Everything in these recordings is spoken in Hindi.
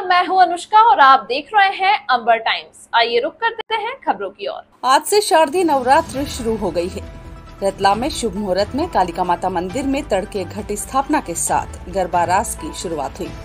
मैं हूं अनुष्का और आप देख रहे हैं अंबर टाइम्स। आइए रुक करते हैं खबरों की ओर। आज से शारदीय नवरात्र शुरू हो गई है। रतलाम में शुभ मुहूर्त में कालिका माता मंदिर में तड़के घट स्थापना के साथ गरबा रास की शुरुआत हुई।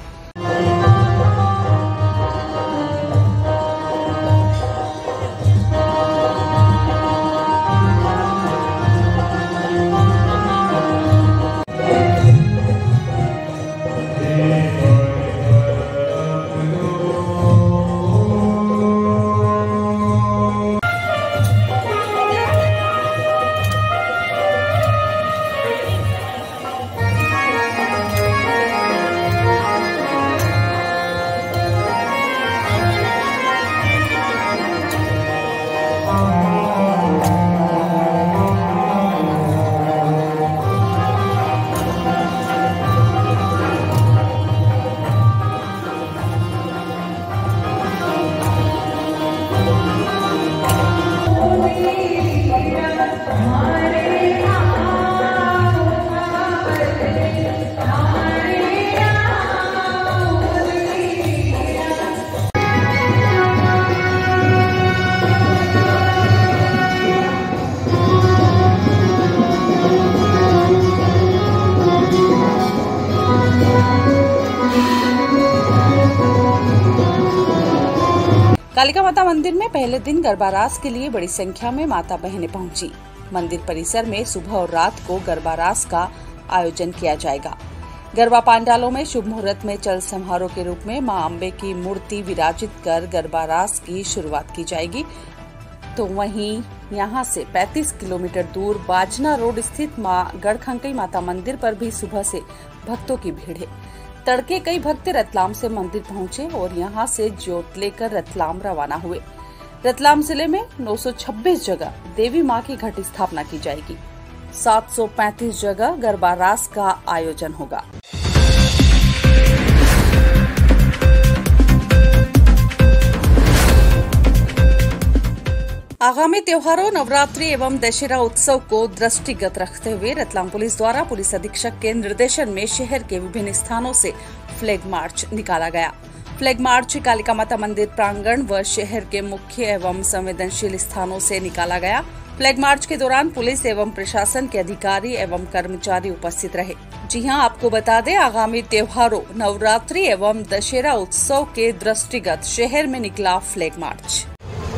कालिका माता मंदिर में पहले दिन गरबा रास के लिए बड़ी संख्या में माता बहनें पहुंची। मंदिर परिसर में सुबह और रात को गरबा रास का आयोजन किया जाएगा। गरबा पांडालों में शुभ मुहूर्त में चल समारोह के रूप में मां अम्बे की मूर्ति विराजित कर गरबा रास की शुरुआत की जाएगी। तो वहीं यहां से 35 किलोमीटर दूर बाजना रोड स्थित मां गढ़खंकई माता मंदिर पर भी सुबह से भक्तों की भीड़ है। तड़के कई भक्त रतलाम से मंदिर पहुंचे और यहां से ज्योत लेकर रतलाम रवाना हुए। रतलाम जिले में 926 जगह देवी मां की घट स्थापना की जाएगी। 735 जगह गरबा रास का आयोजन होगा। आगामी त्योहारों नवरात्रि एवं दशहरा उत्सव को दृष्टिगत रखते हुए रतलाम पुलिस द्वारा पुलिस अधीक्षक के निर्देशन में शहर के विभिन्न स्थानों से फ्लैग मार्च निकाला गया। फ्लैग मार्च कालिका माता मंदिर प्रांगण व शहर के मुख्य एवं संवेदनशील स्थानों से निकाला गया। फ्लैग मार्च के दौरान पुलिस एवं प्रशासन के अधिकारी एवं कर्मचारी उपस्थित रहे। जी हां, आपको बता दें, आगामी त्योहारों नवरात्रि एवं दशहरा उत्सव के दृष्टिगत शहर में निकला फ्लैग मार्च।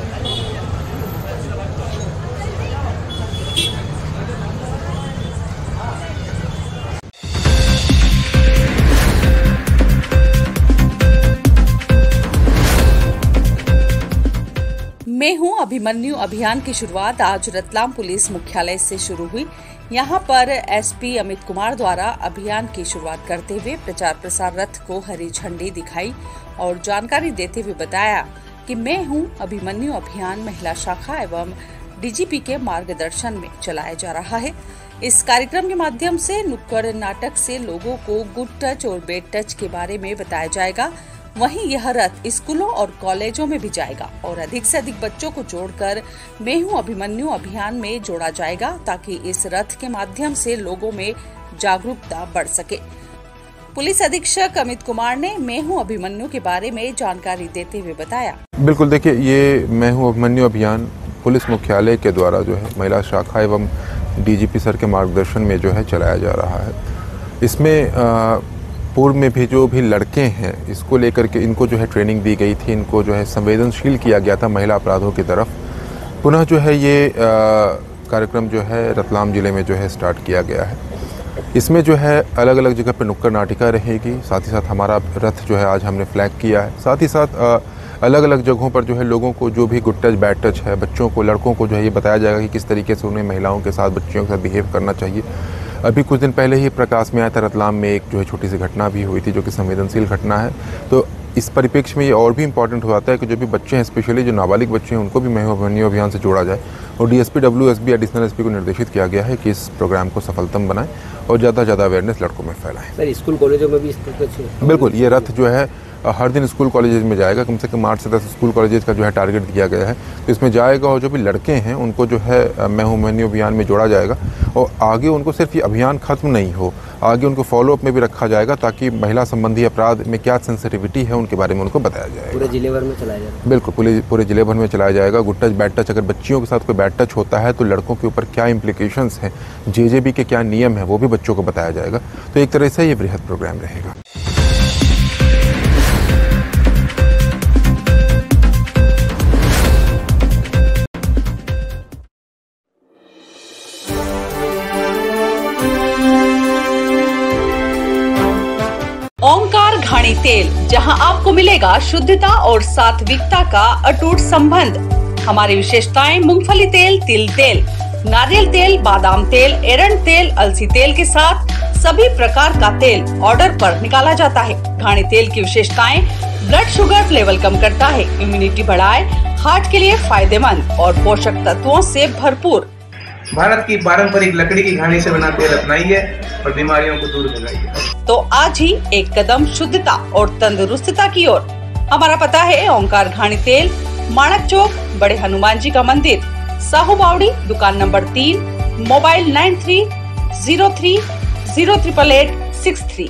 मैं हूं अभिमन्यु अभियान की शुरुआत आज रतलाम पुलिस मुख्यालय से शुरू हुई। यहां पर एसपी अमित कुमार द्वारा अभियान की शुरुआत करते हुए प्रचार प्रसार रथ को हरी झंडी दिखाई और जानकारी देते हुए बताया कि मैं हूं अभिमन्यु अभियान महिला शाखा एवं डीजीपी के मार्गदर्शन में चलाया जा रहा है। इस कार्यक्रम के माध्यम से नुक्कड़ नाटक से लोगों को गुड टच और बैड टच के बारे में बताया जाएगा। वहीं यह रथ स्कूलों और कॉलेजों में भी जाएगा और अधिक से अधिक बच्चों को जोड़कर मैं हूं अभिमन्यु अभियान में जोड़ा जाएगा ताकि इस रथ के माध्यम से लोगों में जागरूकता बढ़ सके। पुलिस अधीक्षक अमित कुमार ने मैं हूं अभिमन्यु के बारे में जानकारी देते हुए बताया। बिल्कुल, देखिए, ये मैं हूं अभिमन्यु अभियान पुलिस मुख्यालय के द्वारा जो है महिला शाखा एवं डीजीपी सर के मार्गदर्शन में जो है चलाया जा रहा है। इसमें पूर्व में भी जो भी लड़के हैं इसको लेकर के इनको जो है ट्रेनिंग दी गई थी, इनको जो है संवेदनशील किया गया था महिला अपराधों की तरफ। पुनः जो है ये कार्यक्रम जो है रतलाम जिले में जो है स्टार्ट किया गया है। इसमें जो है अलग अलग जगह पर नुक्कड़ नाटिका रहेगी, साथ ही साथ हमारा रथ जो है आज हमने फ्लैग किया है। साथ ही साथ अलग अलग जगहों पर जो है लोगों को जो भी गुड टच बैड टच है, बच्चों को लड़कों को जो है ये बताया जाएगा कि किस तरीके से उन्हें महिलाओं के साथ बच्चियों के साथ बिहेव करना चाहिए। अभी कुछ दिन पहले ही प्रकाश में आया था, रतलाम में एक जो है छोटी सी घटना भी हुई थी जो कि संवेदनशील घटना है। तो इस परिप्रेक्ष्य में ये और भी इम्पोर्टेंट हो जाता है कि जो भी बच्चे हैं, स्पेशली जो नाबालिग बच्चे हैं, उनको भी मैं हूं अभिमन्यु अभियान से जोड़ा जाए। और डीएसपी WSB एडिशनल एसपी को निर्देशित किया गया है कि इस प्रोग्राम को सफलतम बनाएं और ज़्यादा से ज़्यादा अवेयरनेस लड़कों में फैलाएं। सर, स्कूल कॉलेजों में भी इस तरह बिल्कुल, ये रथ जो है हर दिन स्कूल कॉलेजेस में जाएगा। कम से कम 8 से 10 स्कूल कॉलेजेस का जो है टारगेट दिया गया है, तो इसमें जाएगा और जो भी लड़के हैं उनको जो है मैं हूं अभिमन्यु अभियान में जोड़ा जाएगा और आगे उनको सिर्फ ये अभियान खत्म नहीं हो, आगे उनको फॉलोअप में भी रखा जाएगा ताकि महिला संबंधी अपराध में क्या सेंसिटिविटी है उनके बारे में उनको बताया जाएगा। पूरे जिले भर में चलाया जाएगा? बिल्कुल, पूरे जिले भर में चलाया जाएगा। गुड टच बैड टच, अगर बच्चियों के साथ कोई बैड टच होता है तो लड़कों के ऊपर क्या इम्प्लीकेशंस हैं, जेजेबी के क्या नियम हैं, वो भी बच्चों को बताया जाएगा। तो एक तरह से ये बृहद प्रोग्राम रहेगा। ओंकार घाणी तेल, जहां आपको मिलेगा शुद्धता और सात्विकता का अटूट संबंध। हमारी विशेषताएं मूंगफली तेल, तिल तेल, नारियल तेल, बादाम तेल, एरंड तेल, अलसी तेल के साथ सभी प्रकार का तेल ऑर्डर पर निकाला जाता है। घाणी तेल की विशेषताएं ब्लड शुगर लेवल कम करता है, इम्यूनिटी बढ़ाए, हार्ट के लिए फायदेमंद और पोषक तत्वों से भरपूर। भारत की पारंपरिक लकड़ी की घानी से बना तेल अपनाइए और बीमारियों को दूर भगाइए। तो आज ही एक कदम शुद्धता और तंदुरुस्तता की ओर। हमारा पता है ओंकार घाणी तेल, माणक चौक, बड़े हनुमान जी का मंदिर, साहू बावड़ी, दुकान नंबर 3, मोबाइल 9303088863।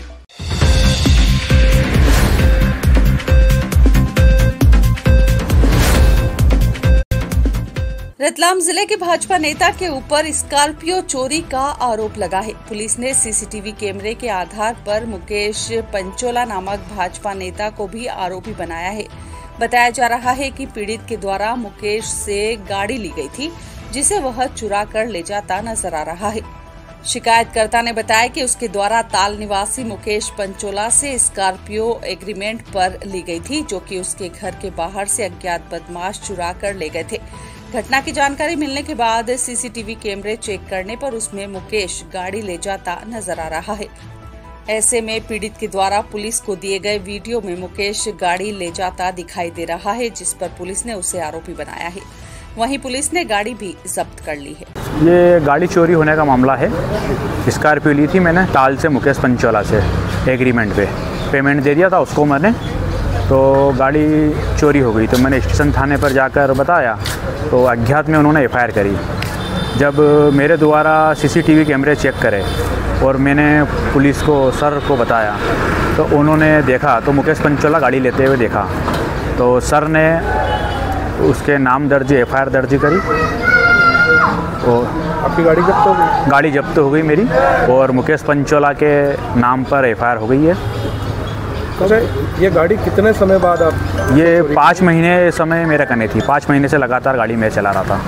रतलाम जिले के भाजपा नेता के ऊपर स्कॉर्पियो चोरी का आरोप लगा है। पुलिस ने सीसीटीवी कैमरे के आधार पर मुकेश पंचोला नामक भाजपा नेता को भी आरोपी बनाया है। बताया जा रहा है कि पीड़ित के द्वारा मुकेश से गाड़ी ली गई थी, जिसे वह चुरा कर ले जाता नजर आ रहा है। शिकायतकर्ता ने बताया कि उसके द्वारा ताल निवासी मुकेश पंचोला से स्कॉर्पियो एग्रीमेंट पर ली गई थी, जो कि उसके घर के बाहर से अज्ञात बदमाश चुरा कर ले गए थे। घटना की जानकारी मिलने के बाद सीसीटीवी कैमरे चेक करने पर उसमें मुकेश गाड़ी ले जाता नजर आ रहा है। ऐसे में पीड़ित के द्वारा पुलिस को दिए गए वीडियो में मुकेश गाड़ी ले जाता दिखाई दे रहा है, जिस पर पुलिस ने उसे आरोपी बनाया है। वहीं पुलिस ने गाड़ी भी जब्त कर ली है। ये गाड़ी चोरी होने का मामला है। स्कॉर्पियो ली थी मैंने ताल से मुकेश पंचोला से एग्रीमेंट पे, पेमेंट दे दिया था उसको मैंने, तो गाड़ी चोरी हो गई। तो मैंने स्टेशन थाने पर जाकर बताया तो अज्ञात में उन्होंने एफआईआर करी। जब मेरे द्वारा सीसीटीवी कैमरे चेक करे और मैंने पुलिस को, सर को बताया, तो उन्होंने देखा तो मुकेश पंचोला गाड़ी लेते हुए देखा। तो सर ने उसके नाम दर्ज, एफआईआर दर्ज करी और आपकी गाड़ी जब्त हो गई? गाड़ी जब्त हो गई मेरी और मुकेश पंचोला के नाम पर एफआईआर हो गई है। ये गाड़ी कितने समय बाद आप? ये 5 महीने समय मेरे कने थी। 5 महीने से लगातार गाड़ी मैं चला रहा था।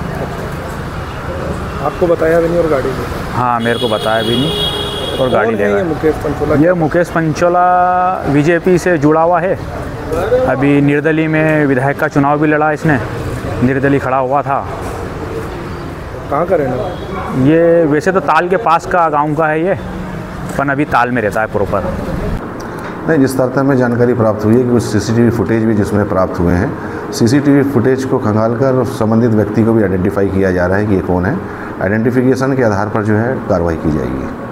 आपको बताया भी नहीं और गाड़ी भी? हाँ, मेरे को बताया भी नहीं और गाड़ी ले गया। मुकेश पंचोला? ये मुकेश पंचोला बीजेपी से जुड़ा हुआ है। अभी निर्दलीय में विधायक का चुनाव भी लड़ा इसने, निर्दलीय खड़ा हुआ था। कहाँ का रहना? ये वैसे तो ताल के पास का गाँव का है ये, पर अभी ताल में रहता है प्रॉपर। नहीं, जिस तरह में जानकारी प्राप्त हुई है कि कुछ सीसीटीवी फुटेज भी जिसमें प्राप्त हुए हैं। सीसीटीवी फुटेज को खंगालकर संबंधित व्यक्ति को भी आइडेंटिफाई किया जा रहा है कि ये कौन है। आइडेंटिफिकेशन के आधार पर जो है कार्रवाई की जाएगी।